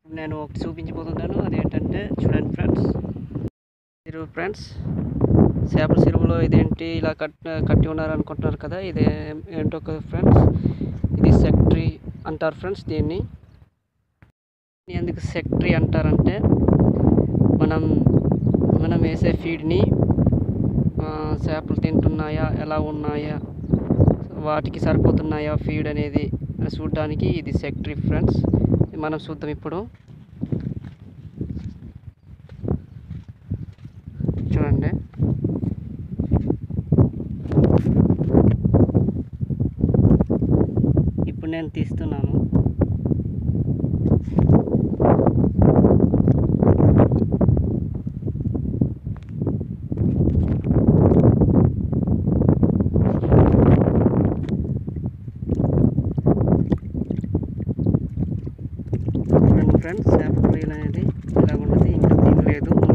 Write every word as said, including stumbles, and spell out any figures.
నేను ఒకటి చూపించబోతున్నాను. అదేంటంటే చూడండి ఫ్రెండ్స్, చెరువు ఫ్రెండ్స్, చేపల చెరువులో ఇదేంటి ఇలా కట్ కట్టి ఉన్నారు అనుకుంటున్నారు కదా, ఇది ఏంటో కదా ఫ్రెండ్స్, ఇది సెక్టరీ అంటారు ఫ్రెండ్స్. దీన్ని ఎందుకు సెక్టరీ అంటారంటే, మనం మనం వేసే ఫీడ్ని చేపలు తింటున్నాయా, ఎలా ఉన్నాయా, వాటికి సరిపోతున్నాయా ఫీడ్ అనేది చూడడానికి ఇది సెక్టరీ ఫ్రెండ్స్. మనం చూద్దాం ఇప్పుడు. చూడండి, ఇప్పుడు నేను తీస్తున్నాను. ఫ్రెండ్స్, చేపల రొయ్యలు అనేది ఇలా ఉన్నది, ఇంకా తినలేదు.